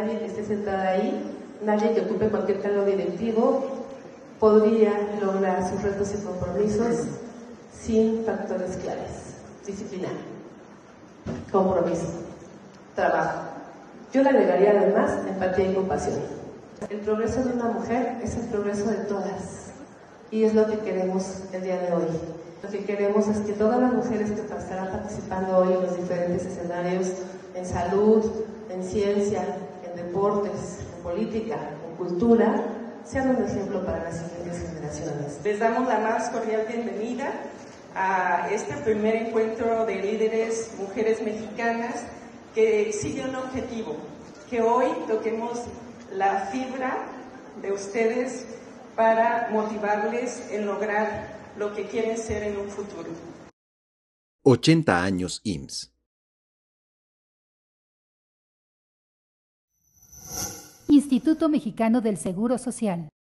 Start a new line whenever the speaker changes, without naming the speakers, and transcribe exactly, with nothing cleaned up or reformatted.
nadie que esté sentada ahí, nadie que ocupe cualquier cargo directivo, podría lograr sus retos y compromisos sin factores claves. Disciplina, compromiso, trabajo. Yo le agregaría además empatía y compasión. El progreso de una mujer es el progreso de todas y es lo que queremos el día de hoy. Lo que queremos es que todas las mujeres que estarán participando hoy en los diferentes escenarios, en salud, en ciencia, en deportes, en política, en cultura, sean un ejemplo para las siguientes generaciones.
Les damos la más cordial bienvenida a este primer encuentro de líderes mujeres mexicanas que sigue un objetivo, que hoy toquemos la fibra de ustedes para motivarles en lograr lo que quieren ser en un futuro.
ochenta años I M S S.
Instituto Mexicano del Seguro Social.